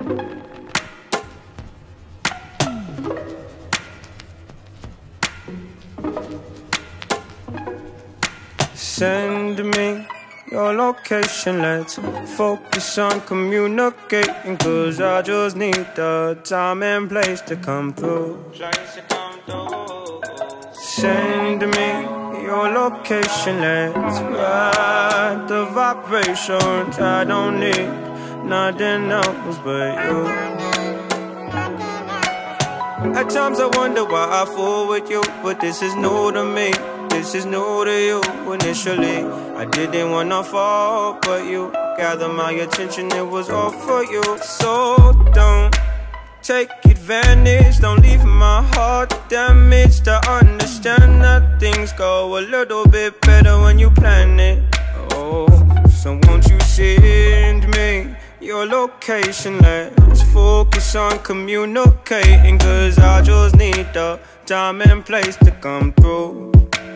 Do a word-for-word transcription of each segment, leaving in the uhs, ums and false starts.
Send me your location, let's focus on communicating, cause I just need the time and place to come through. Send me your location, let's ride the vibrations. I don't need nothing else but you. At times I wonder why I fool with you, but this is new to me. This is new to you. Initially, I didn't wanna fall, but you gathered my attention, it was all for you. So don't take advantage, don't leave my heart damaged. I understand that things go a little bit better when you plan it. Oh, so won't you send me your location? Let's focus on communicating, cause I just need the time and place to come through.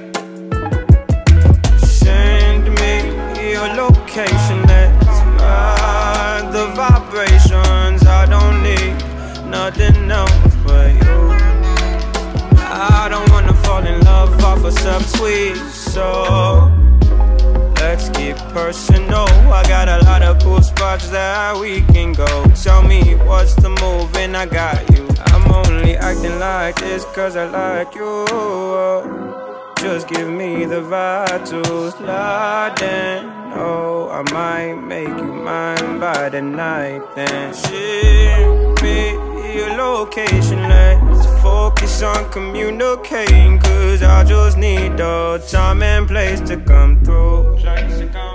Send me your location, let's ride the vibrations. I don't need nothing else but you. I don't wanna fall in love off of some tweet, so let's get personal. I got a lot of cool spots that we can go. Tell me what's the move and I got you. I'm only acting like this cause I like you. Just give me the vibe to slide in. Oh, I might make you mine by the night. Then ship me your location, let's focus on communicating, cause I just need the time and place to come through.